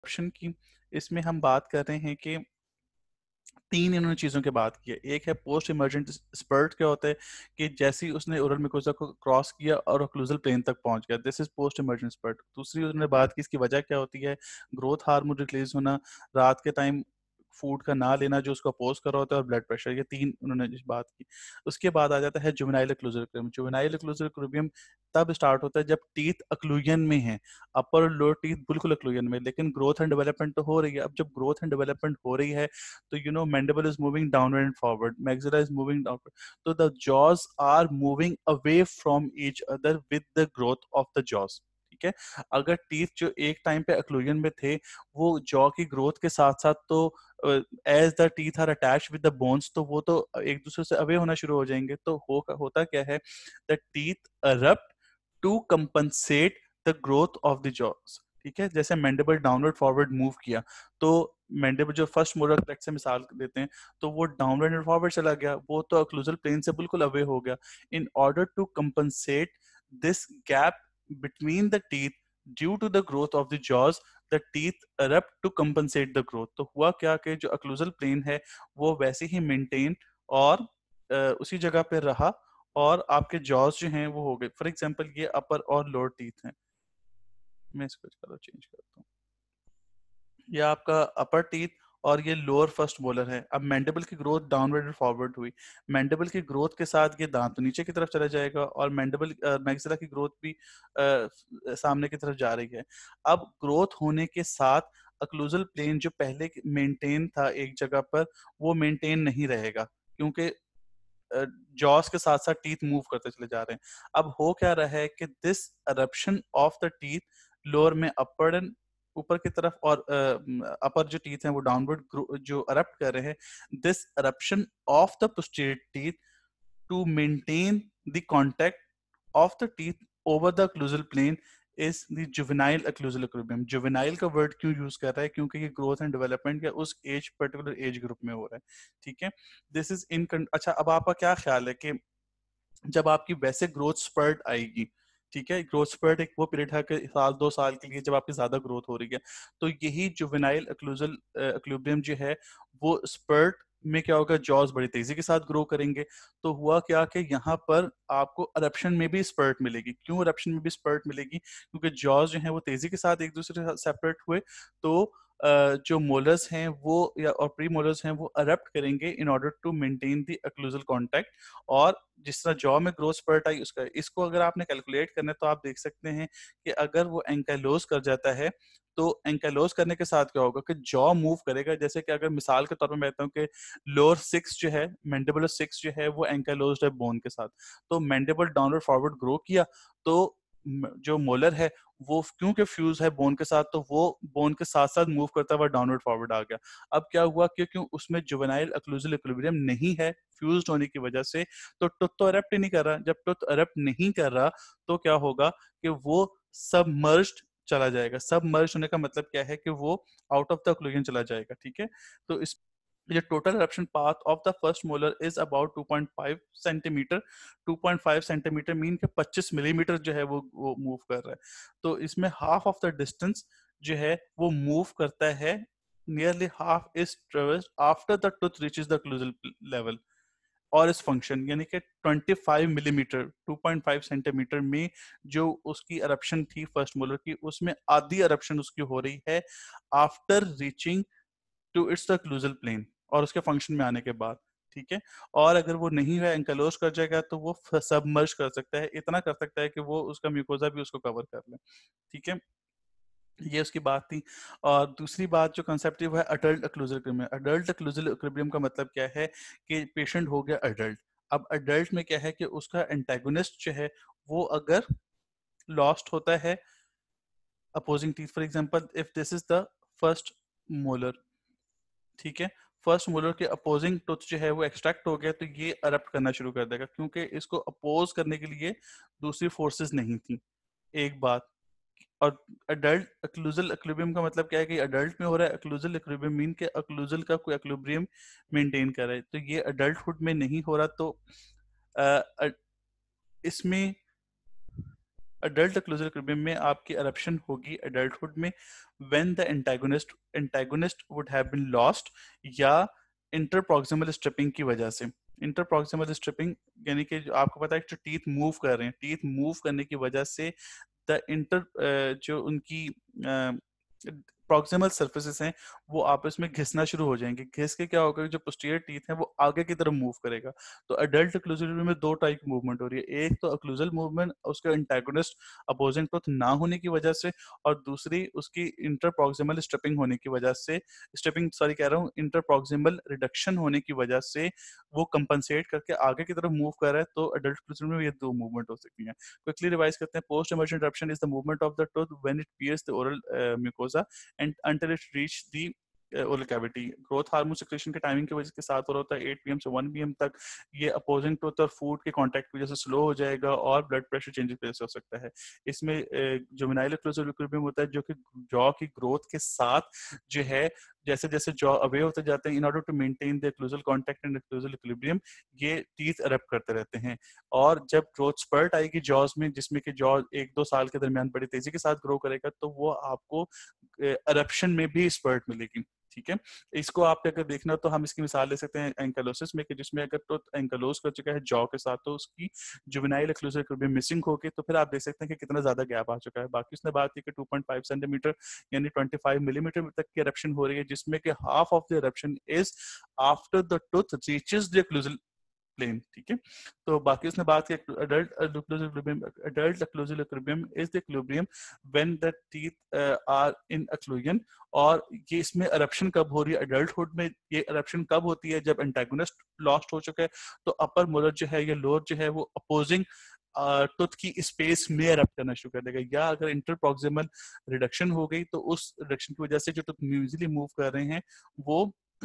Option की, इसमें हम बात कर रहे हैं कि तीन इन्होंने चीज़ों की बात की है। एक है पोस्ट इमर्जेंट स्पर्ट, क्या होता है कि जैसे ही उसने ओरल म्यूकोसा को क्रॉस किया और ओक्लूजल प्लेन तक पहुंच गया, this is post emergent spurt. दूसरी उन्होंने बात की इसकी वजह क्या होती है, ग्रोथ हार्मोन रिलीज होना, रात के टाइम फूड का ना लेना जो उसको अपोज कर रहा होता है, और ब्लड प्रेशर, ये तीन उन्होंने जिस बात की। उसके बाद आ जाता है juvenile occlusal equilibrium. Juvenile occlusal equilibrium तब स्टार्ट होता है जब टीथ अक्लूजन में है, अपर और लोअर टीथ बिल्कुल अक्लूजन में, लेकिन ग्रोथ एंड डेवलपमेंट तो हो रही है। अब जब ग्रोथ एंड डेवलपमेंट हो रही है तो mandible is moving downward and forward, maxilla is moving downward, so the jaws are moving away from each other with the growth of the jaws. ठीक है, अगर टीथ जो एक टाइम पे अक्लूजन में थे वो जॉ की ग्रोथ के साथ साथ तो as the teeth are attach with the bones, तो वो तो एक दूसरे से अवे होना शुरू हो जाएंगे। तो होता क्या है, the teeth erupt to compensate the growth of the jaws. ठीक है, जैसे मैंडिबल डाउनवर्ड फॉरवर्ड मूव किया तो मैंडिबल जो फर्स्ट मोलर करेक्ट से मिसाल देते हैं तो वो डाउनवर्ड एंड फॉरवर्ड चला गया, वो तो अक्लूजल प्लेन से बिल्कुल अवे हो गया। In order to compensate this gap between the teeth due to the growth of the jaws, the teeth erupt to compensate the growth. तो हुआ क्या कि जो अक्लूजल प्लेन है वो वैसे ही मेंटेन और उसी जगह पे रहा, और आपके जॉज जो हैं वो हो गए। फॉर एग्जांपल ये अपर और लोअर टीथ हैं, मैं इसको चलो चेंज करता हूँ, ये आपका अपर टीथ और ये लोअर फर्स्ट मोलर है। अब मैंडिबल की ग्रोथ डाउनवर्ड और फॉरवर्ड हुई, मैंडिबल की ग्रोथ के साथ ये दांत तो नीचे की तरफ चला जाएगा, और मैंडिबल मैक्सिला की ग्रोथ भी सामने की तरफ जा रही है। अब ग्रोथ होने के साथ अक्लूजल प्लेन जो पहले मेंटेन था एक जगह पर, वो मेंटेन नहीं रहेगा, क्योंकि जॉस के साथ साथ टीथ मूव करते चले जा रहे हैं। अब हो क्या रहा है कि this eruption of the teeth, lower में अपर एंड ऊपर की तरफ, और अपर जो टीथ हैं वो डाउनवर्ड जो अरप्ट कर रहे हैं, this eruption of the posterior teeth to maintain the contact of the teeth over the occlusal plane is the juvenile occlusal equilibrium। Juvenile का वर्ड क्यों यूज कर रहा है, क्योंकि ये ग्रोथ एंड डेवलपमेंट का उस एज पर्टिकुलर एज ग्रुप में हो रहा है। ठीक है, दिस इज इन। अच्छा, अब आपका क्या ख्याल है कि जब आपकी वैसे ग्रोथ स्पर्ट आएगी, ठीक है, ग्रोथ स्पर्ट एक वो पीरियड है कि साल 2 साल के लिए जब आपकी ज्यादा ग्रोथ हो रही है, तो यही जुवेनाइल ओक्लूजल इक्विलिब्रियम जो है वो स्पर्ट में क्या होगा, जॉज बड़ी तेजी के साथ ग्रो करेंगे। तो हुआ क्या कि यहाँ पर आपको अरप्शन में भी स्पर्ट मिलेगी। क्यों अरप्शन में भी स्पर्ट मिलेगी, क्योंकि जॉज जो है वो तेजी के साथ एक दूसरे से सेपरेट हुए, तो जो मोलर्स हैं वो या और प्री मोलर्स हैं वो अरप्ट करेंगे in order to maintain the occlusal contact. और जिस तरह जॉ में ग्रोथ स्पर्ट आई उसका, इसको अगर आपने कैलकुलेट करना है तो आप देख सकते हैं कि अगर वो एंकाइलोज कर जाता है तो एंकाइलोज करने के साथ क्या होगा कि जॉ मूव करेगा। जैसे कि अगर मिसाल के तौर पर मैं कहता हूँ कि लोअर सिक्स जो है, मैंडिबुलर सिक्स जो है वो एंकाइलोज्ड है बोन के साथ, तो मैंडिबल डाउनवर्ड फॉरवर्ड ग्रो किया, तो जो मोलर है वो क्योंकि फ्यूज है बोन के साथ, तो वो बोन के साथ साथ मूव करता हुआ डाउनवर्ड फॉरवर्ड आ गया। अब क्या हुआ, क्योंकि उसमें जुवेनाइल ओक्लूजल इक्विलिब्रियम नहीं है फ्यूज्ड होने की वजह से, तो टुथ तो अरप्ट ही नहीं कर रहा। जब टुथ अरप्ट नहीं कर रहा तो क्या होगा कि वो सबमर्ज्ड चला जाएगा। सबमर्ज होने का मतलब क्या है कि वो आउट ऑफ द ओक्लूजन चला जाएगा। ठीक है, तो इस the total eruption path of the first molar is about 2.5 centimetre. 2.5 centimetre mean के 25 मिलीमीटर जो है वो मूव कर रहा है। तो इसमें हाफ ऑफ द डिस्टेंस जो है वो मूव करता है, nearly half is traversed after the tooth reaches the occlusal level. और इस फंक्शन यानी कि 25 मिलीमीटर 2.5 सेंटीमीटर में जो उसकी eruption थी फर्स्ट मोलर की, उसमें आधी eruption उसकी हो रही है after reaching to its the occlusal plane, और उसके फंक्शन में आने के बाद। ठीक है, और अगर वो नहीं है एंकलोज कर जाएगा तो वो सबमर्ज कर सकता है, इतना कर सकता है कि वो उसका म्यूकोजा भी उसको कवर कर ले। ठीक है, ये उसकी बात थी। और दूसरी बात जो कंसेप्ट है adult occlusal equilibrium। Adult occlusal equilibrium का मतलब क्या है कि पेशेंट हो गया अडल्ट। अब अडल्ट में क्या है कि उसका एंटेगोनिस्ट जो है वो अगर लॉस्ट होता है opposing teeth, for example if this is the first molar, ठीक है, फर्स्ट मोलर के अपोजिंग टूथ जो है वो एक्सट्रैक्ट हो गया, तो ये अरप्ट करना शुरू कर देगा, क्योंकि इसको अपोज करने के लिए दूसरी फोर्सेस नहीं थी। एक बात। और अडल्ट अक्लूजल इक्विलिब्रियम का मतलब क्या है कि अडल्ट में हो रहा है अक्लूजल इक्विलिब्रियम, मीन के अक्लूजल का कोई इक्विलिब्रियम मेंटेन कर रहा है, तो ये अडल्टहुड में नहीं हो रहा। तो इसमें अडल्ट ओक्लूजल इक्विलिब्रियम में आपकी eruption होगी adulthood में when the antagonist would have been lost या interproximal stripping की वजह से। interproximal stripping यानी कि जो आपको पता है जो टीथ मूव कर रहे हैं, टीथ मूव करने की वजह से द इंटर जो उनकी प्रॉक्सिमल सर्फेसेस हैं वो आपस में घिसना शुरू हो जाएंगे। घिस के क्या होगा, जो पोस्टीरियर टीथ है वो आगे की तरफ मूव करेगा। तो अडल्ट ओक्लूजल में दो टाइप की मूवमेंट हो रही है, एक तो ओक्लूजल मूवमेंट उसके एंटागोनिस्ट अपोजिंग टूथ ना होने की वजह से, और दूसरी उसकी इंटरप्रॉक्सिमल स्ट्रिपिंग होने की वजह से, इंटरप्रॉक्सिमल रिडक्शन होने की वजह से वो कंपनसेट करके आगे की तरफ मूव कर रहा है। तो अडल्ट ओक्लूजल में ये दो मूवमेंट हो सकती हैं। क्विकली रिवाइज करते हैं। Post emergent eruption is the movement of the tooth when it pierces the oral mucosa and until it reach the oral cavity। Growth hormone secretion के टाइमिंग की वजह के साथ हो रहा है 8 PM से 1 PM तक। ये अपोजिंग टूथ और फूड के कांटेक्ट की वजह से स्लो हो जाएगा और ब्लड प्रेशर चेंजेस की वजह से हो सकता है। इसमें जुवेनाइल ओक्लूजल इक्विलिब्रियम होता है जो कि जॉ की ग्रोथ के साथ जो है जैसे जैसे जॉ अवे होते जाते हैं, in order to maintain the occlusal contact and occlusal equilibrium, ये टीथ अरप्ट करते रहते हैं। और जब ग्रोथ स्पर्ट आएगी जॉज में, जिसमें कि जॉ 1-2 साल के दरमियान बड़ी तेजी के साथ ग्रो करेगा, तो वो आपको अरप्शन में भी स्पर्ट मिलेगी। ठीक है, इसको आप अगर देखना तो हम इसकी मिसाल ले सकते हैं एंकलोसिस में, कि जिसमें अगर तो एंकलोस कर चुका है जॉ के साथ तो उसकी जुवेनाइल ओक्लूजल इक्विलिब्रियम मिसिंग होगी, तो फिर आप देख सकते हैं कि कितना ज्यादा गैप आ चुका है। बाकी उसने बात की कि 2.5 सेंटीमीटर यानी 25 मिलीमीटर तक की eruption हो रही है, जिसमें कि half of the eruption is after the tooth reaches the occlusal plane. ठीक है, तो बाकी उसने बात की adult occlusal equilibrium is the equilibrium when the teeth are in occlusion। और ये इसमें eruption कब हो रही है adulthood में, ये eruption कब होती है जब antagonist lost हो चुका है, तो upper molar जो है या lower जो है वो opposing टूथ की स्पेस में erupt करना शुरू कर देगा। या अगर इंटरप्रॉक्सिमल रिडक्शन हो गई तो उस रिडक्शन की वजह से जो टूथ म्यूजिली मूव कर रहे हैं वो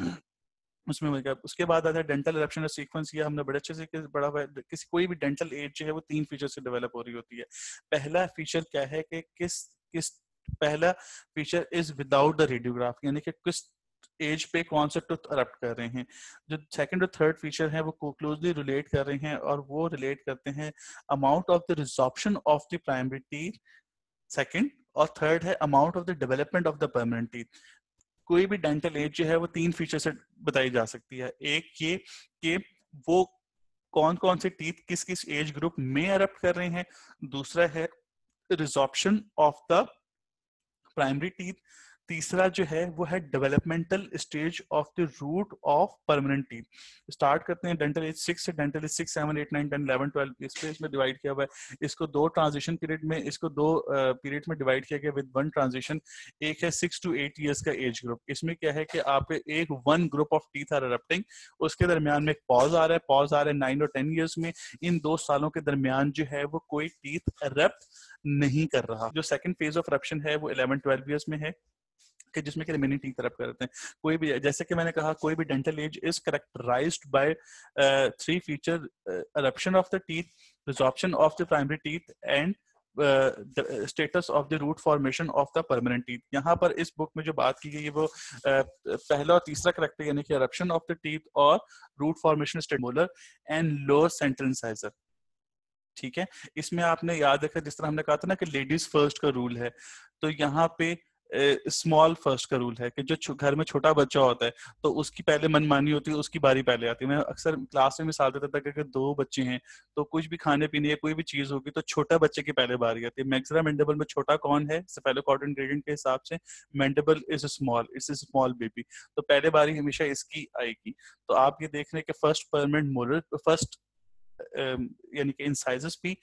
उसमें मिल गया। उसके बाद आता है डेंटल eruption और सीक्वेंस। ये हमने बड़े अच्छे से पढ़ा हुआ है। किसी कोई भी डेंटल एज जो है वो 3 फीचर से डेवलप हो रही होती है। पहला फीचर क्या है कि किस पहला feature is without the radiograph, यानी कि किस एज पे कौन सा टूथ अरप्ट कर रहे हैं। जो सेकंड और थर्ड फीचर है वो क्लोजली रिलेट कर रहे हैं, और वो रिलेट करते हैं amount of the resorption of the primary teeth second, और थर्ड है amount of the development of the permanent teeth. कोई भी डेंटल एज जो है वो 3 फीचर से बताई जा सकती है। एक ये कि वो कौन कौन से टीथ किस किस एज ग्रुप में अरप्ट कर रहे हैं। दूसरा है resorption of the primary teeth. तीसरा जो है वो है developmental stage of the root of permanent teeth. Start करते हैं डेंटल एज 6 से। डेंटल एज 6, 7, 8, 9, 10, 11, 12 इस पे इसमें डिवाइड किया हुआ है। इसको दो ट्रांजिशन पीरियड में, इसको दो पीरियड में डिवाइड किया गया विद वन ट्रांजिशन। एक है 6 to 8 ईयर्स का एज ग्रुप। इसमें क्या है कि आपके एक one group of teeth are erupting, उसके दरमियान में एक पॉज आ रहा है 9 और 10 ईयर्स में। इन 2 सालों के दरमियान जो है वो कोई टीथ अरप्ट नहीं कर रहा। जो सेकंड फेज ऑफ eruption है वो 11-12 ईयर्स में है, कि जिसमें कि रिमेनिंग टीथ अरप्ट करते हैं। कोई भी, जैसे कि मैंने कहा, कोई भी dental age is characterised by 3 feature: eruption of the teeth, resorption of the primary teeth and status of the root formation of the permanent teeth. यहाँ पर इस बुक में जो बात की गई है वो पहला और तीसरा करेक्टर, यानी कि eruption ऑफ द टीथ और root formation state molar and lower central incisor. ठीक है, इसमें आपने याद रखा जिस तरह हमने कहा था ना कि लेडीज फर्स्ट का रूल है, तो यहाँ पे स्मॉल फर्स्ट का रूल है कि जो घर में छोटा बच्चा होता है तो उसकी पहले मनमानी होती है, उसकी बारी पहले आती है। मैं अक्सर क्लास में मिसाल देता था कि अगर 2 बच्चे हैं तो कुछ भी खाने पीने या कोई भी चीज होगी तो छोटा बच्चे की पहले बारी आती है। मैक्सिमा मैंडिबल में छोटा कौन है सेफेलोकॉर्डियल ग्रेडियंट के हिसाब से? Mandible is small, it's a small baby, तो पहले बारी हमेशा इसकी आएगी। तो आप ये देख रहे हैं कि फर्स्ट परमानेंट मोलर, फर्स्ट यानी कि इंसाइजर्स भी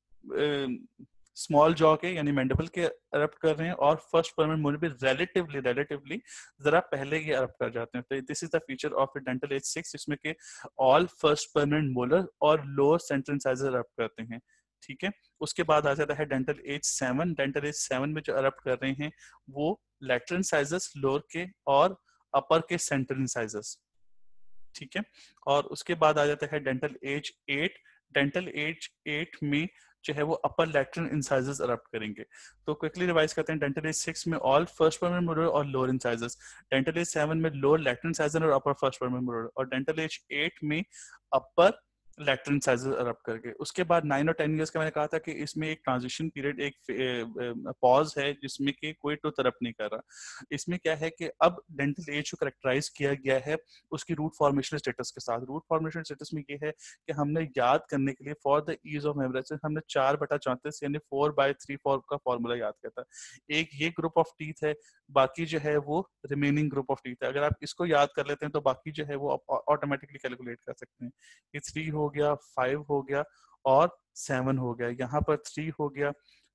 स्मॉल जॉ के यानी मैंडिबल के अरप्ट कर रहे हैं, और फर्स्ट परमानेंट मोलर भी रिलेटिवली जरा पहले ही अरप्ट कर जाते हैं। तो this is the feature of dental age 6, जिसमें के ऑल फर्स्ट परमानेंट मोलर और लोअर सेंट्रल इंसाइजर अरप्ट करते हैं। ठीक है, उसके बाद आ जाता है डेंटल एज 7। डेंटल एज 7 में जो अरप्ट कर रहे हैं वो लैटरल इंसाइजर्स लोअर के और अपर के सेंट्रल इंसाइजर्स। ठीक है, और उसके बाद आ जाता है डेंटल एज 8। डेंटल एज 8 में जो है वो अपर लैटरल इंसाइजर्स अरप्ट करेंगे। तो क्विकली रिवाइज करते हैं। डेंटल एज 6 में ऑल फर्स्ट परमानेंट मोलर और लोअर इंसाइजर्स। डेंटल एज 7 में लोअर लैटरल इंसाइजर और अपर फर्स्ट परमानेंट मोलर। और डेंटल एज 8 में अपर लैटरल इंसाइजर अरप्ट करके। उसके बाद 9 और 10 ईयर्स का मैंने कहा था कि इसमें एक ट्रांजिशन पीरियड, एक पॉज है जिसमें कि कोई टूथ अरप्ट नहीं कर रहा। इसमें क्या है कि अब डेंटल एज को करेक्टराइज किया गया है उसकी रूट फॉर्मेशन स्टेटस के साथ। रूट फॉर्मेशन स्टेटस में ये है कि हमने याद करने के लिए for the ease of memorisation हमने 4/34 यानी 4/3 का फॉर्मूला याद किया था। एक ये ग्रुप ऑफ टीथ है, बाकी जो है वो रिमेनिंग ग्रुप ऑफ टीथ है। अगर आप इसको याद कर लेते हैं तो बाकी जो है वो ऑटोमेटिकली कैलकुलेट कर सकते हैं। ये 3 हो गया, 5 हो गया और 7 हो गया। यहाँ पर 3 हो गया,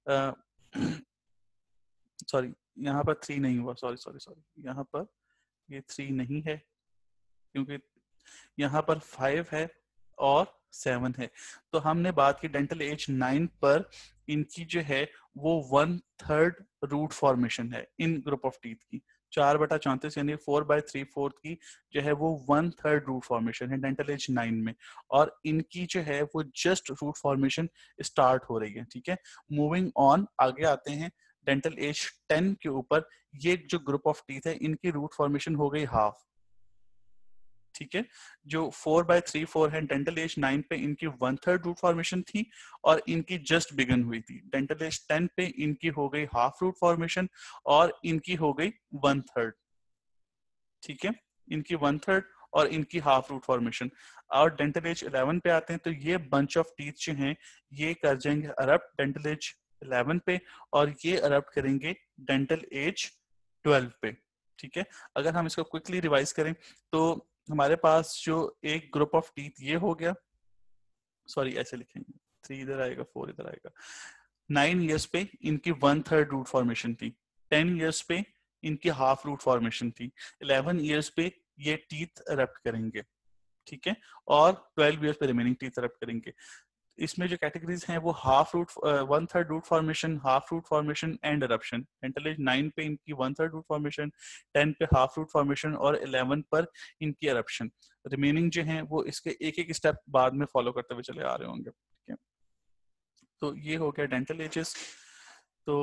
सॉरी यहाँ पर 3 नहीं हुआ, सॉरी सॉरी सॉरी, यहाँ पर ये 3 नहीं है क्योंकि यहाँ पर 5 है और 7 है। तो हमने बात की डेंटल एज 9 पर इनकी जो है वो 1/3 रूट फॉर्मेशन है इन ग्रुप ऑफ टीथ की। 4/34 यानी 4/3/4 की जो है वो 1/3 रूट फॉर्मेशन है डेंटल एज 9 में, और इनकी जो है वो जस्ट रूट फॉर्मेशन स्टार्ट हो रही है। ठीक है, मूविंग ऑन, आगे आते हैं डेंटल एज 10 के ऊपर। ये जो ग्रुप ऑफ टीथ है इनकी रूट फॉर्मेशन हो गई हाफ। ठीक है, जो 4/3/4 है डेंटल एज 9 पे इनकी 1/3 रूट फॉर्मेशन थी और इनकी जस्ट बिगन हुई थी। डेंटल एज 10 पे इनकी हो गई हाफ रूट फॉर्मेशन और इनकी हो गई 1/3। ठीक है, इनकी 1/3 और इनकी हाफ रूट फॉर्मेशन। और डेंटल एज 11 पे आते हैं तो ये बंच ऑफ टीथ जो हैं ये कर जाएंगे अरप्ट डेंटल एज 11 पे, और ये अरप्ट करेंगे डेंटल एज 12 पे। ठीक है, अगर हम इसको क्विकली रिवाइज करें तो हमारे पास जो एक ग्रुप ऑफ टीथ ये हो गया, सॉरी ऐसे लिखेंगे, 3 इधर आएगा 4 इधर आएगा। 9 ईयर्स पे इनकी 1/3 रूट फॉर्मेशन थी, 10 ईयर्स पे इनकी हाफ रूट फॉर्मेशन थी, 11 ईयर्स पे ये टीथ अरप्ट करेंगे। ठीक है, और 12 ईयर्स पे रिमेनिंग टीथ अरप्ट करेंगे। इसमें जो कैटेगरीज हैं वो half root 1/3 root formation, half root formation and eruption. Dental age 9 पे इनकी 1/3 रूट फॉर्मेशन, 10 पे हाफ रूट फॉर्मेशन और 11 पर इनकी अरप्शन। रिमेनिंग जो हैं वो इसके एक एक स्टेप बाद में फॉलो करते हुए चले आ रहे होंगे। ठीक है, तो ये हो गया डेंटल एजेस। तो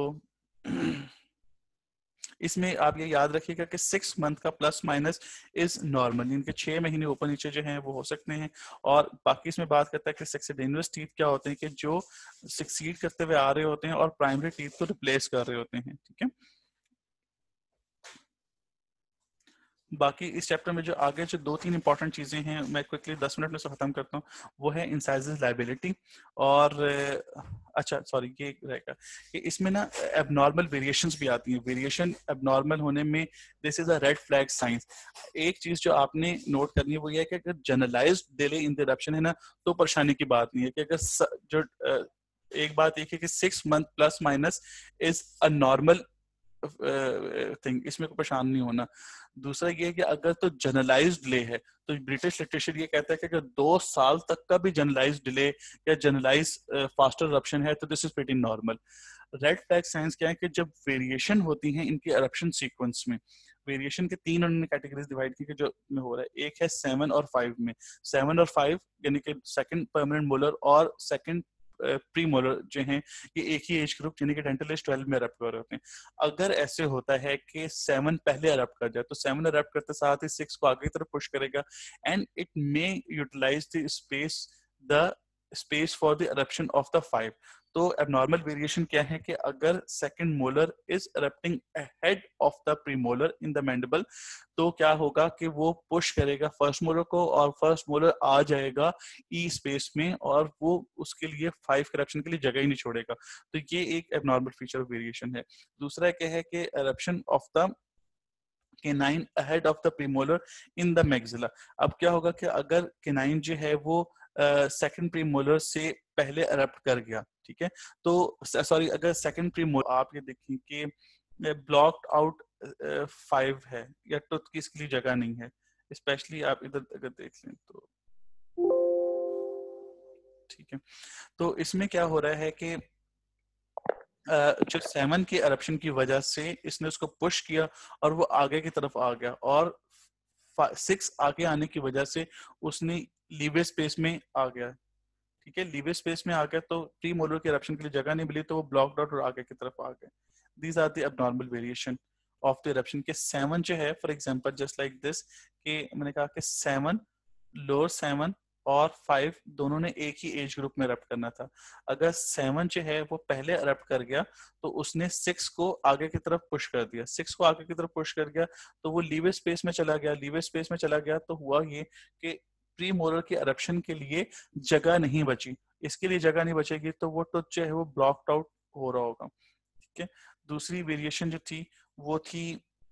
इसमें आप ये याद रखिएगा कि 6 मंथ का प्लस माइनस इज नॉर्मल, इनके 6 महीने ऊपर नीचे जो हैं वो हो सकते हैं। और बाकी इसमें बात करता है कि सक्सीडेनियस टीथ क्या होते हैं, कि जो सक्सीड करते हुए आ रहे होते हैं और प्राइमरी टीथ को रिप्लेस कर रहे होते हैं। ठीक है, बाकी इस चैप्टर में जो आगे जो 2-3 इंपॉर्टेंट चीजें हैं मैं क्विकली 10 मिनट में से खत्म करता हूँ। वो है इंसाइजेस लायबिलिटी और अच्छा सॉरी ये रहेगा कि इसमें ना एबनॉर्मल वेरिएशंस भी आती हैं। वेरिएशन एबनॉर्मल होने में this is a red flag signs. एक चीज जो आपने नोट करनी है वो ये है कि अगर जनरलाइज्ड डिले इंटरप्शन है ना तो परेशानी की बात नहीं है। कि अगर जो एक बात एक है कि 6 month plus minus is a normal thing, इसमें कोई परेशान नहीं होना। दूसरा ये है कि अगर तो जनरलाइज्ड डिले है तो ब्रिटिश लिटरेचर ये कहता है कि अगर 2 साल तक का भी जनरलाइज्ड डिले या जनरलाइज फास्टर अरप्शन है तो this is pretty normal. Red flag signs क्या है कि जब वेरिएशन होती है इनकी अरप्शन सीक्वेंस में, वेरिएशन के 3 उन्होंने कैटेगरीज डिवाइड की जो में हो रहा है। एक है 7 और 5 में, 7 और 5 यानी कि सेकंड परमानेंट मोलर और सेकंड प्री मोलर जो हैं ये एक ही एज ग्रुप यानी कि डेंटल एज 12 में अरप्ट कर रहे होते हैं। अगर ऐसे होता है कि 7 पहले अरप्ट कर जाए तो 7 अरप्ट करते साथ ही 6 को आगे की तरफ पुश करेगा and it may utilise the space for the eruption of the 5। तो एबनॉर्मल वेरिएशन क्या है कि अगर second molar is erupting ahead of the premolar in the mandible तो क्या होगा कि वो पुश करेगा फर्स्ट मोलर को और फर्स्ट मोलर आ जाएगा ई स्पेस में और वो उसके लिए 5 करप्शन के लिए जगह ही नहीं छोड़ेगा। तो ये एक एबनॉर्मल फीचर ऑफ वेरिएशन है। दूसरा क्या है कि eruption of the canine ahead of the premolar in the maxilla। अब क्या होगा कि अगर canine जो है वो सेकंड प्रीमोलर से पहले अरप्ट कर गया, ठीक है, तो सॉरी अगर सेकंड प्रीमोलर आप ये देखिए कि ब्लॉक्ड आउट 5 है या टूथ की इसके लिए जगह नहीं है, स्पेशली आप इधर अगर देख लें तो ठीक है। तो इसमें क्या हो रहा है कि जो 7 के eruption की वजह से इसने उसको पुश किया और वो आगे की तरफ आ गया और 6 आगे आने की वजह से उसने लीवे स्पेस में आ गया। ठीक है, लीवे स्पेस में आ गया तो प्री मोलर के eruption के लिए जगह नहीं मिली तो वो ब्लॉक्ड आउट और आगे की तरफ आ गए। These are the abnormal variation of the eruption के 7 जो है for example just like this कि मैंने कहा कि 7 लोअर 7 और 5 दोनों ने एक ही एज ग्रुप में अरप्ट करना था। अगर 7 जो है वो पहले अरप्ट कर गया तो उसने 6 को आगे की तरफ पुश कर दिया। 6 को आगे की तरफ पुश कर गया तो वो लीवर स्पेस में चला गया। लीवर स्पेस में चला गया तो हुआ ये कि प्री मोलर के अरप्शन के लिए जगह नहीं बची। इसके लिए जगह नहीं बचेगी तो वो टुथ जो है वो ब्लॉक्ड आउट हो रहा होगा। ठीक है। दूसरी वेरिएशन जो थी वो थी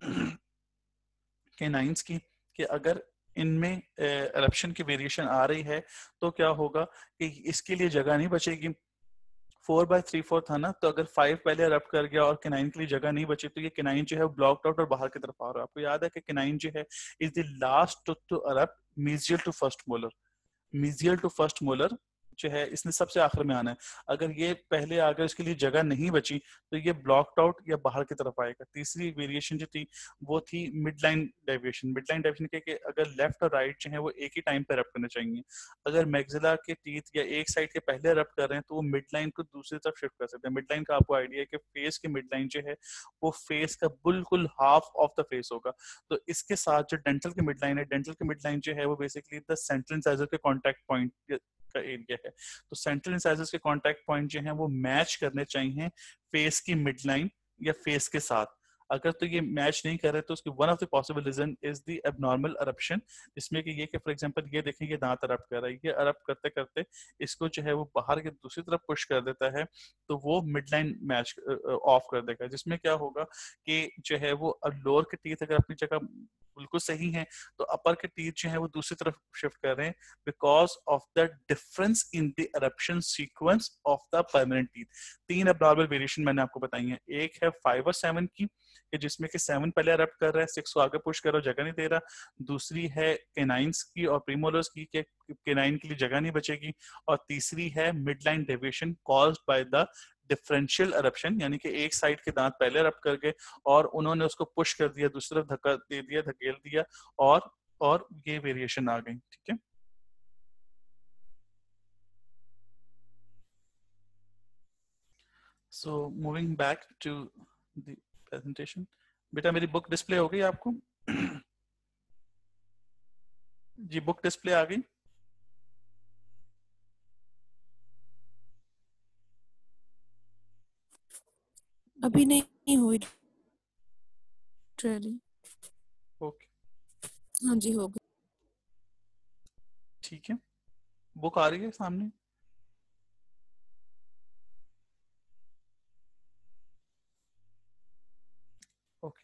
कैनाइंस की, कि अगर इनमें एरप्शन की वेरिएशन आ रही है तो क्या होगा कि इसके लिए जगह नहीं बचेगी। 4/3/4 था ना, तो अगर 5 पहले अरप्ट कर गया और केनाइन के लिए जगह नहीं बची तो ये केनाइन जो है ब्लॉक्ड आउट और बाहर की तरफ आ रहा है। आपको याद है कि केनाइन जो है is the last tooth to erupt mesial to first molar. Mesial to first molar जो है इसने सबसे आखिर में आना है। अगर ये पहले आ गया इसके लिए जगह नहीं बची तो ये ब्लॉक्ड आउट या बाहर की तरफ आएगा। तीसरी वेरिएशन जो थी वो थी mid line deviation. Mid line deviation के अगर लेफ्ट और राइट जो है वो एक ही टाइम पे रप्ट करने चाहिए। अगर मैक्सिला के टीथ या एक साइड के पहले रप्ट कर रहे हैं तो वो मिड लाइन को दूसरी तरफ शिफ्ट कर सकते हैं। मिड लाइन का आपको आइडिया है कि फेस की मिड लाइन जो है वो फेस का बिल्कुल हाफ ऑफ द फेस होगा। तो इसके साथ जो डेंटल की मिड लाइन है, डेंटल की मिड लाइन जो है वो बेसिकली द सेंट्रल इंसाइजर के कॉन्टेक्ट पॉइंट का एरिया है। तो सेंट्रल इंसाइजर्स के कांटेक्ट पॉइंट जो हैं वो मैच करने चाहिए फेस की मिड लाइन या फेस के साथ। अगर तो ये मैच नहीं कर रहे तो उसकी one of the possible reason is the abnormal eruption, जिसमें कि ये कि फॉर एग्जांपल ये देखें ये दांत अरप्ट कर रहा है, ये अरप्ट करते करते इसको जो है वो बाहर की दूसरी तरफ पुश कर देता है तो वो मिड लाइन मैच ऑफ कर देगा, जिसमें क्या होगा कि जो है वो लोअर के टीथ अगर अपनी जगह बिल्कुल सही है तो अपर के टीथ जो है वो दूसरी तरफ शिफ्ट कर रहे हैं because of the difference in the eruption sequence of the permanent teeth। 3 abnormal variation मैंने आपको बताई हैं। एक है 5 और 7 की, जिसमें कि 7 पहले अरप्ट कर रहा है, 6 को आगे पुश कर रहा है, जगह नहीं दे रहा। दूसरी है केनाइंस की और प्रीमोलर्स की, के केनाइन के लिए जगह नहीं बचेगी। और तीसरी है mid line deviation caused by the differential eruption, यानी कि एक साइड के दांत पहले अरप्ट कर गए और उन्होंने उसको पुश कर दिया, दूसरी तरफ धक्का दे दिया, धकेल दिया और ये वेरिएशन आ गई। ठीक है। So moving back to the presentation, बेटा मेरी बुक डिस्प्ले हो गई आपको? जी बुक डिस्प्ले आ गई? अभी नहीं हुई ट्रेली। ओके हाँ जी हो गई। ठीक है, बुक आ रही है सामने? ओके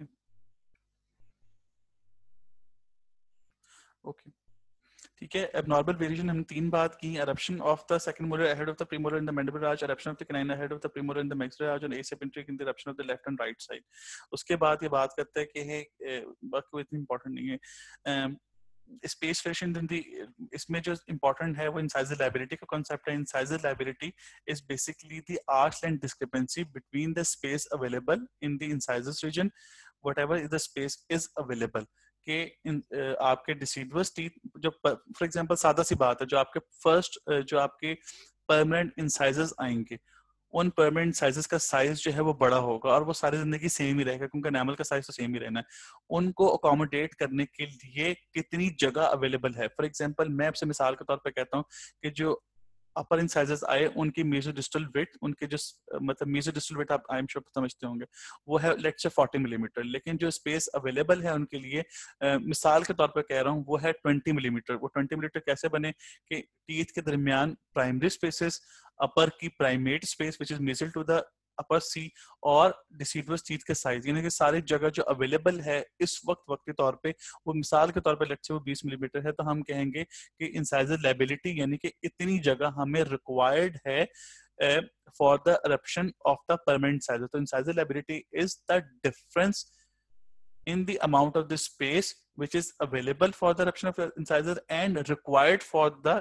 ओके ठीक है। एबनॉर्मल वेरिएशन हमने 3 बात की, eruption of the second molar ahead of the premolar in the mandibular arch, eruption of the canine ahead of the premolar in the maxillary arch, and asymmetric in the eruption of the left and right side। उसके बाद ये बात करते हैं कि बाकी इतनी important नहीं है। स्पेस वेरिएशन इन दी, इसमें जो इंपॉर्टेंट है वो इंसाइजर लायबिलिटी का कॉन्सेप्ट है। Incisor liability is basically the arch length discrepancy between the space available in the incisors region whatever is the space is available. के आपके डिसीडुअस टीथ जो for example सादा सी बात है, जो आपके फर्स्ट जो आपके परमानेंट इंसाइजर्स आएंगे उन परमानेंट साइजेस का साइज जो है वो बड़ा होगा और वो सारी जिंदगी सेम ही रहेगा क्योंकि एनामल का साइज तो सेम ही रहना है। उनको अकोमोडेट करने के लिए कितनी जगह अवेलेबल है। फॉर एग्जांपल मैं आपसे मिसाल के तौर पे कहता हूँ कि जो अपर इंसाइजर्स आए उनकी मेसोडिस्टल विड्थ, उनके जो मतलब मेसोडिस्टल विड्थ आप आई एम श्योर समझते होंगे वो है लेट्स से 40 मिलीमीटर, लेकिन जो स्पेस अवेलेबल है उनके लिए मिसाल के तौर पे कह रहा हूँ वो है 20 मिलीमीटर। वो 20 मिलीमीटर कैसे बने कि टीथ के दरमियान प्राइमरी स्पेसेस, अपर की primate space which is mesial to the upper C और डिसीडुअस टीथ के साइज, यानी कि सारी जगह जो अवेलेबल है इस वक्त के तौर पे वो मिसाल के तौर पे लेट्स से वो 20 मिलीमीटर है तो हम कहेंगे कि इंसाइजर लायबिलिटी यानी कि इतनी जगह हमें रिक्वायर्ड है for the eruption of the permanent incisor। तो incisor liability is the difference in the amount of the space which is available for the eruption of the incisor and required for the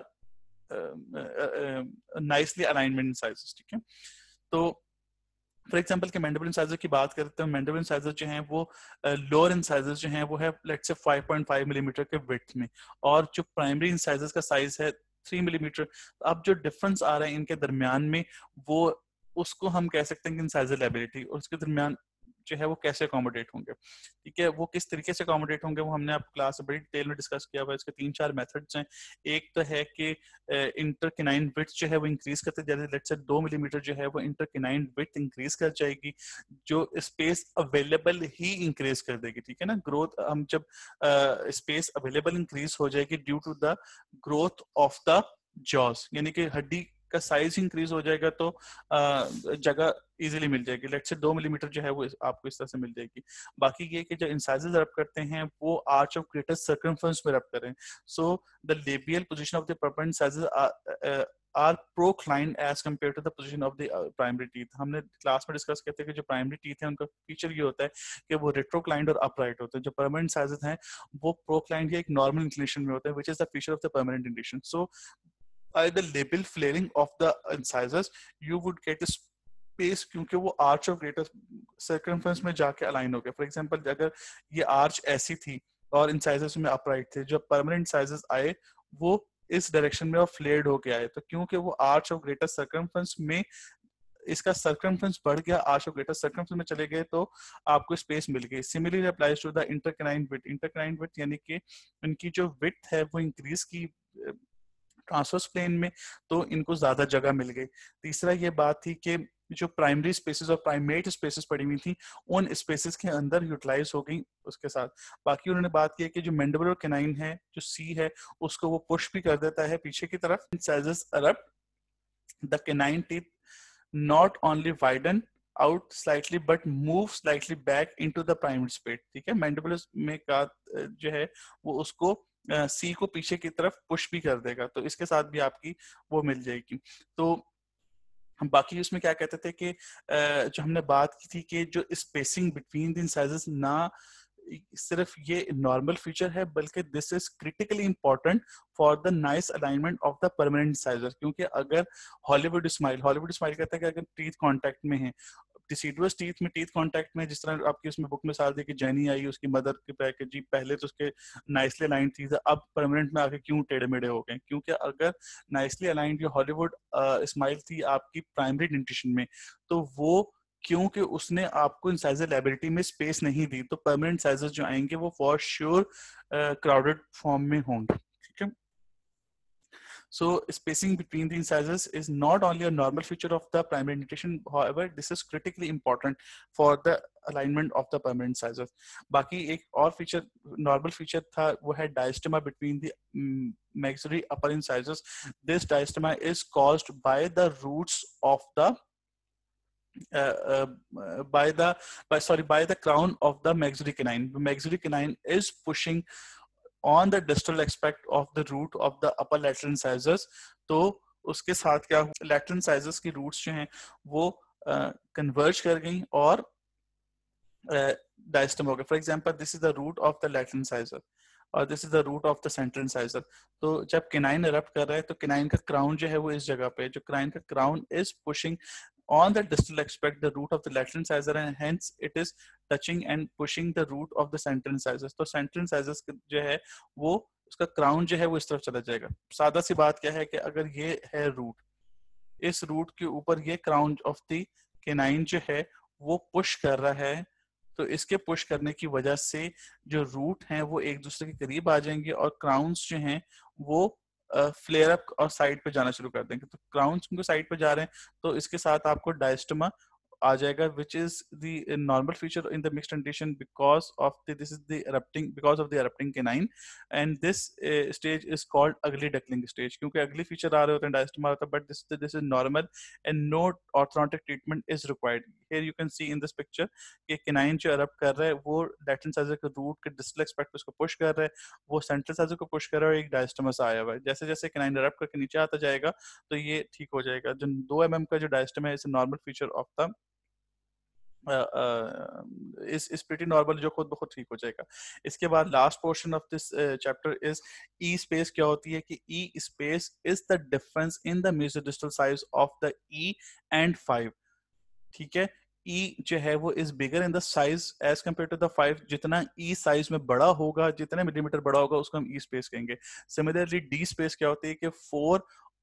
nicely alignment incisors। ठीक है। तो for example के mandible incisor की बात करते हैं। Mandible incisor जो हैं वो लोअर इंसाइजर जो हैं वो है लेट्स से 5.5 मिलीमीटर के विड्थ में और जो प्राइमरी इंसाइजर्स का साइज है 3 मिलीमीटर। अब जो डिफरेंस आ रहा है इनके दरमियान में वो उसको हम कह सकते हैं कि इंसाइजर लायबिलिटी, और उसके दरमियान जो है वो कैसे अकोमोडेट होंगे, ठीक है। वो किस तरीके से अकोमोडेट होंगे वो हमने आप क्लास में बड़ी डिटेल में डिस्कस किया हुआ है। इसके 3-4 मेथड्स हैं। एक तो है कि इंटरकेनाइन विड्थ जो है वो इंक्रीज करते जाए, लेट्स से 2 मिलीमीटर जो है वो इंटरकेनाइन विड्थ इंक्रीज कर जाएगी, जो स्पेस अवेलेबल ही इंक्रीज कर देगी, ठीक है ना। ग्रोथ हम जब स्पेस अवेलेबल इंक्रीज हो जाएगी due to the growth of the jaws, यानी कि हड्डी का साइज इंक्रीज हो जाएगा तो जगह इजीली मिल जाएगी। लेट्स से 2 मिलीमीटर जो है वो आपको इस तरह से मिल जाएगी। बाकी ये कि जो इंसाइजेस रब करते हैं वो आर्च ऑफ ग्रेटर सर्कमफ्रेंस में रब करें। So the labial position of the permanent incisors are proclined as compared to the position of the primary teeth. हमने क्लास में डिस्कस किया था कि जो प्राइमरी टीथ है उनका फीचर ये होता है कि वो रेट्रोक्लाइंड और अपराइट होते हैं। जो परमानेंट इंसाइजेस हैं वो प्रोक्लाइंड या एक नॉर्मल इंक्लिनेशन में होते हैं, which is the feature of the permanent inclination. So by the label flaring of the incisors you would get a space, क्योंकि वो आर्च ऑफ ग्रेटर सर्कमफ्रेंस में जाके अलाइन हो गया। फॉर एग्जांपल अगर ये आर्च ऐसी थी और इंसाइजर्स में अपराइट थे, जब परमानेंट इंसाइजर्स आए वो इस डायरेक्शन में और फ्लेयर्ड होके आए, तो क्योंकि वो आर्च ऑफ ग्रेटर सर्कमफ्रेंस में इसका सर्कमफ्रेंस बढ़ गया, आर्च ऑफ ग्रेटर सर्कमफ्रेंस में चले गए तो आपको स्पेस मिल गई। Similarly applies to the intercanine width. Intercanine width यानी कि इनकी जो विड्थ है वो इंक्रीज की ट्रांसवर्स प्लेन में, तो इनको ज्यादा जगह मिल गई। तीसरा ये बात थी कि जो प्राइमरी स्पेसेस और प्राइमेट स्पेसेस पड़ी हुई थी उन स्पेसेस के अंदर यूटिलाइज हो गई उसके साथ। बाकी उन्होंने बात की है कि जो मैंडिबल और कैनाइन है, जो सी है, उसको वो पुश भी कर देता है पीछे की तरफ। Incisors erupt the canine teeth not only widen out slightly but move slightly back into the primary space, ठीक है। मैंडिबल में का जो है वो उसको सी को पीछे की तरफ पुश भी कर देगा, तो इसके साथ भी आपकी वो मिल जाएगी। तो बाकी उसमें क्या कहते थे कि जो हमने बात की थी कि जो स्पेसिंग बिटवीन द इंसाइजेस ना सिर्फ ये नॉर्मल फीचर है बल्कि this is critically important for the nice alignment of the permanent incisor. क्योंकि अगर हॉलीवुड स्माइल कहता है कि अगर टीथ कांटेक्ट में है, डिसिडुअस टीथ में टीथ कांटेक्ट में, जिस तरह आपकी उसमें बुक में साल दी कि जेनी आई उसकी मदर के पैकेज जी, पहले तो उसके नाइसली अलाइंड थी, अब परमानेंट में आके क्यों टेढ़े मेढ़े हो गए? क्योंकि अगर नाइसली अलाइंड जो हॉलीवुड स्माइल थी आपकी प्राइमरी डेंटिशन में, तो वो क्योंकि उसने आपको इंसाइजर लाइबिलिटी में स्पेस नहीं दी, तो परमानेंट इंसाइजर्स जो आएंगे वो फॉर श्योर क्राउडेड फॉर्म में होंगे, ठीक है। So spacing between the incisors is not only a normal feature of the primary dentition, however, this is critically important for the alignment of the permanent incisors. बाकी एक और feature, normal feature था, वो है diastema between the maxillary upper incisors. This diastema is caused by the roots of the by the crown of the maxillary canine. The maxillary canine is pushing on the distal aspect of the root of the upper lateral incisors. तो उसके साथ क्या हुआ, lateral incisors की roots जो हैं वो converge कर गई और diastema हो गया। For example, this is the root of the lateral incisor और this is the root of the central incisor. तो जब केनाइन इरप्ट कर रहा है तो केनाइन का क्राउन जो है वो इस जगह पे, जो केनाइन का crown is pushing on the distal aspect the root of the lateral incisor and hence it is touching and pushing the root of the central incisors. तो central incisors जो है वो उसका क्राउन जो है वो इस तरफ चला जाएगा। सादा सी बात क्या है कि अगर ये है रूट, इस रूट के ऊपर ये क्राउन ऑफ द केनाइन जो है वो पुश कर रहा है, तो इसके पुश करने की वजह से जो रूट हैं वो एक दूसरे के करीब आ जाएंगे और क्राउन्स जो हैं वो फ्लेयर अप और साइड पे जाना शुरू कर देंगे। तो क्राउन्स उनको साइड पे जा रहे हैं तो इसके साथ आपको डायस्टमा आ जाएगा, which is the normal feature in the mixed condition because of the erupting canine, and this stage is called ugly duckling stage, क्योंकि ugly feature आ रहे होते हैं, diastema होता है, but this is normal and no orthodontic treatment is required. Here you can see in this picture कि canine जो erupt कर रहा है वो lateral incisor के root के distal aspect उसको push कर रहा है, वो central incisor को push कर रहा है और एक diastema से आया हुआ है। जैसे जैसे canine erupt करके नीचे आता जाएगा तो ये ठीक हो जाएगा। जो 2 mm का जो diastema है, इस normal feature of the is pretty normal, जो खुद बहुत ठीक हो जाएगा। इसके बाद last portion of this chapter is E space. क्या होती है कि E space is the difference in the mesiodistal size of the E and 5, ठीक है। ई जो है वो is bigger in the size as compared to the 5। जितना ई साइज में बड़ा होगा, जितने मिलीमीटर बड़ा होगा, उसको हम ई स्पेस कहेंगे। सिमिलरली डी स्पेस क्या होती है कि 4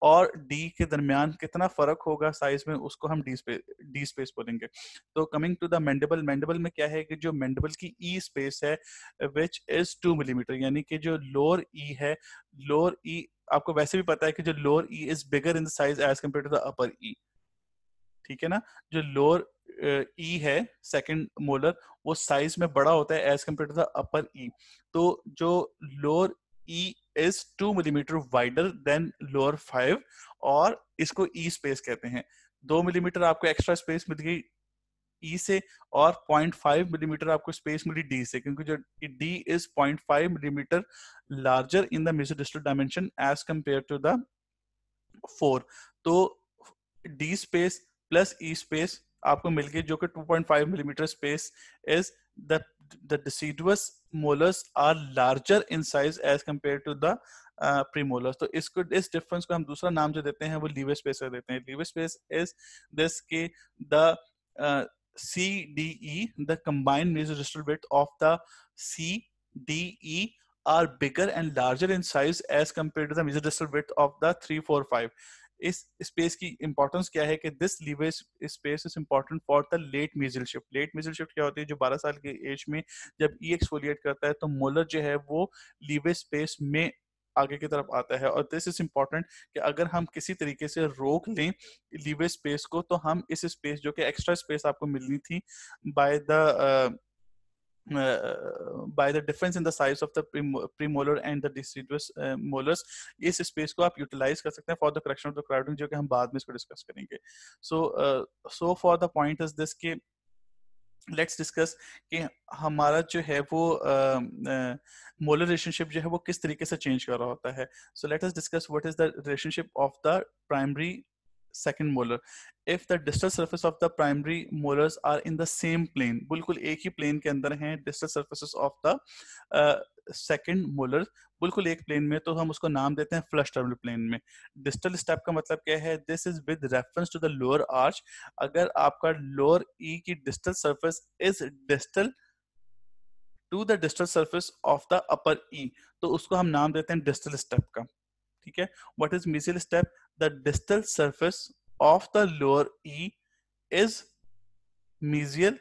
और डी के दरमियान कितना फर्क होगा साइज में, उसको हम डी स्पेस बोलेंगे। तो coming to the mandible, mandible में क्या है कि जो मैंडिबल की ई स्पेस है विच इज 2 मिलीमीटर, यानी कि जो लोअर ई है, लोअर ई आपको वैसे भी पता है कि जो lower E is bigger in the size as compared to the upper E, ठीक है ना। जो लोअर ई है सेकंड मोलर, वो साइज में बड़ा होता है as compared to the upper E. तो जो lower E is 2 millimetre wider than lower 5, और इसको ई स्पेस कहते हैं। 2 मिलीमीटर आपको एक्स्ट्रा स्पेस मिल गई ई से, और 0.5 मिलीमीटर आपको स्पेस मिली डी से, क्योंकि जो D is 0.5 millimetre larger in the mesiodistal dimension as compared to the 4। तो D space plus E space आपको मिल गई, जो कि 2.5 millimetre space is the deciduous molars are larger in size as compared to the premolars। तो इसको, इस difference को हम दूसरा नाम जो देते हैं वो लीवर स्पेस का देते हैं। लीवर स्पेस इज दिस के the CDE, the combined mesodistal width of the CDE are bigger and larger in size as compared to the mesodistal width of the 3, 4, 5। इस स्पेस की इंपॉर्टेंस क्या है कि this leeway space is important for the late mesial shift. Late mesial shift क्या होती है? जो 12 साल की एज में जब ई एक्सफोलिएट करता है तो मोलर जो है वो लीवर स्पेस में आगे की तरफ आता है। और दिस इज इंपॉर्टेंट कि अगर हम किसी तरीके से रोक लें लीवर स्पेस को, तो हम इस स्पेस जो कि एक्स्ट्रा स्पेस आपको मिलनी थी by the by the difference in the size of the premolar and the deciduous molars, इस स्पेस को आप यूटिलाइज कर सकते हैं for the correction of the crowding, जो कि हम बाद में इसको डिस्कस करेंगे। So for the point is this के लेट्स डिस्कस कि हमारा जो है वो मोलर रिलेशनशिप जो है वो किस तरीके से चेंज कर रहा होता है। So let us discuss what is the relationship of the primary second molar। if the distal surface of the primary molars are in the same plane, बिल्कुल एक ही प्लेन के अंदर हैं distal surfaces of the second molar, बिल्कुल एक plane में, तो हम उसको नाम देते हैं फ्लश टर्मिनल प्लेन में। डिस्टल स्टेप का मतलब क्या है? This is with reference to the lower arch. अगर आपका लोअर ई की distal surface is distal to the distal surface of the upper E, तो उसको हम नाम देते हैं डिस्टल स्टेप का, ठीक है। What is mesial step? The distal surface of the lower E is mesial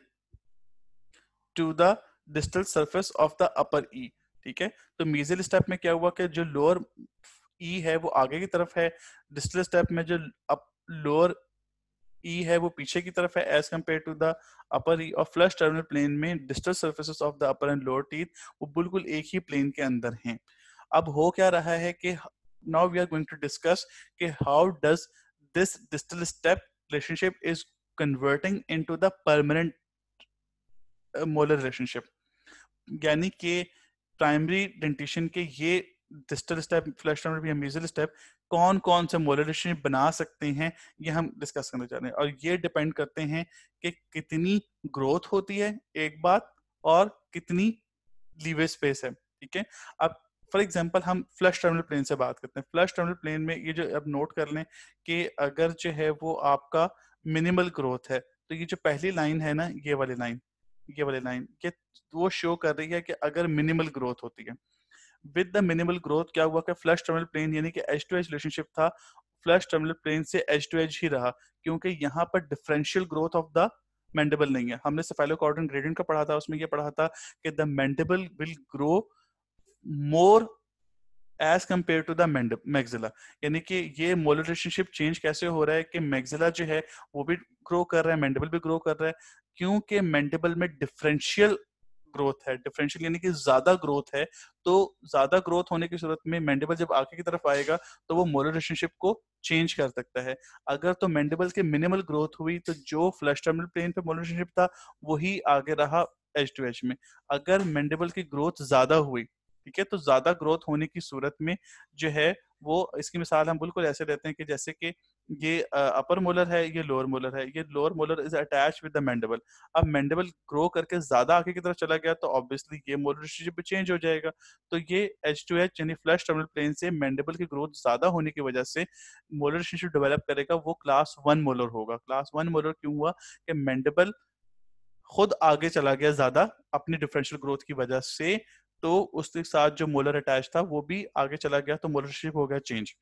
to the distal surface of the upper E, ठीक है। तो मीजियल स्टेप में क्या हुआ कि जो लोअर ई है वो आगे की तरफ है, डिस्टल स्टेप में जो लोअर ई है वो पीछे की तरफ है as compared to the upper E. और फ्लश टर्मिनल प्लेन में distal surfaces of the upper and lower teeth वो बिल्कुल एक ही प्लेन के अंदर हैं। अब हो क्या रहा है कि now we are going to discuss कि how does this distal step relationship is converting into the permanent molar relationship। यानी कि प्राइमरी डेंटिशन के ये डिस्टल स्टेप, फ्लश टर्मिनल या मीजल स्टेप कौन कौन से मोलर रिलेशनशिप बना सकते हैं, ये हम डिस्कस करने जा रहे हैं। और ये डिपेंड करते हैं कि कितनी ग्रोथ होती है एक बात, और कितनी लीवर स्पेस है, ठीक है। अब फॉर एग्जांपल हम फ्लश टर्मिनल प्लेन से बात करते हैं। फ्लश टर्मिनल प्लेन में ये जो अब नोट कर लें कि अगर जो है वो आपका मिनिमल ग्रोथ है, तो ये जो पहली लाइन है ना, ये वाली लाइन ये वो शो कर रही है कि अगर मिनिमल ग्रोथ होती है। विद द मिनिमल ग्रोथ क्या हुआ कि फ्लश टर्मिनल प्लेन यानी कि एज टू एज रिलेशनशिप था, फ्लश टर्मिनल प्लेन से एज टू एज ही रहा, क्योंकि यहाँ पर differential growth of the mandible नहीं है। हमने सेफेलोकॉर्डन ग्रेडियंट का पढ़ा था, उसमें ये पढ़ा था कि the mandible will grow more as compared to the maxilla. यानी कि ये मोलर रिलेशनशिप चेंज कैसे हो रहा है कि मैक्सिला जो है वो भी ग्रो कर रहा है, मैंडिबल भी ग्रो कर रहा है, क्योंकि मैंडिबल में डिफरेंशियल ग्रोथ है। डिफरेंशियल यानी कि ज्यादा ग्रोथ है, तो ज्यादा ग्रोथ होने की सूरत में मैंडिबल जब आगे की तरफ आएगा तो वो मोलर रिलेशनशिप को चेंज कर सकता है। अगर तो मैंडिबल के मिनिमल ग्रोथ हुई तो जो फ्लश टर्मिनल प्लेन पे मोलर रिलेशनशिप था वही आगे रहा एज टू एज में। अगर मैंडिबल की ग्रोथ ज्यादा हुई, ठीक है, तो ज्यादा ग्रोथ होने की सूरत में जो है वो, इसकी मिसाल हम बिल्कुल ऐसे लेते हैं कि जैसे कि ये अपर मोलर है, ये लोअर मोलर है, ये lower molar is attach with the mandible. अब मैंडिबल ग्रो करके ज्यादा आगे की तरफ चला गया तो ऑब्वियसली ये मोलर रिलेशनशिप भी चेंज हो जाएगा। तो ये एच टू एच यानी फ्लश टर्मिनल प्लेन से मैंडिबल की ग्रोथ ज्यादा होने की वजह से मोलर रिलेशनशिप डेवलप करेगा, वो क्लास 1 मोलर होगा। क्लास 1 मोलर क्यों हुआ कि मैंडिबल खुद आगे चला गया ज्यादा अपनी डिफरेंशियल ग्रोथ की वजह से, तो उसके साथ जो मोलर अटैच था वो भी आगे चला गया, तो मोलर रिलेशनशिप हो गया change.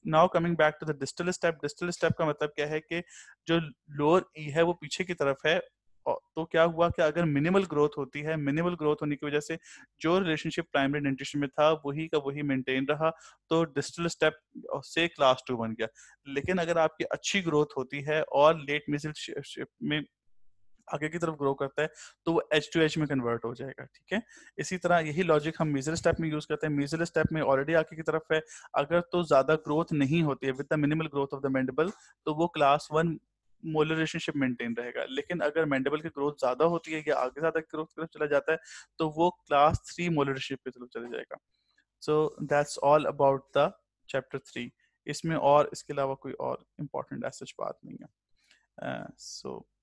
Now coming back to the distal step का मतलब क्या है कि जो लोअर ई है वो पीछे की तरफ है। तो क्या हुआ कि अगर मिनिमल ग्रोथ होती है, मिनिमल ग्रोथ होने की वजह से जो रिलेशनशिप प्राइमरी डेंटिशन में था वही का वही मेंटेन रहा, तो डिस्टल स्टेप से क्लास 2 बन गया। लेकिन अगर आपकी अच्छी ग्रोथ होती है और लेट मिसल में आगे की तरफ ग्रो करता है तो वो एज टू एज में कन्वर्ट हो जाएगा। ठीक है, इसी तरह यही लॉजिक हम मीजल स्टेप में यूज करते हैं। मीजल स्टेप में ऑलरेडी आगे की तरफ है, अगर तो ज्यादा ग्रोथ नहीं होती है with the minimal growth of the mandible, तो वो क्लास 1 मोलर रिलेशनशिप मेंटेन रहेगा। लेकिन अगर मैंडिबल की ग्रोथ ज्यादा होती है या आगे ज्यादा ग्रोथ की तरफ चला जाता है तो वो क्लास 3 मोलर रिलेशनशिप की तरफ चला जाएगा। So that's all about the chapter 3। इसमें और इसके अलावा कोई और इम्पोर्टेंट ऐसा बात नहीं है। सो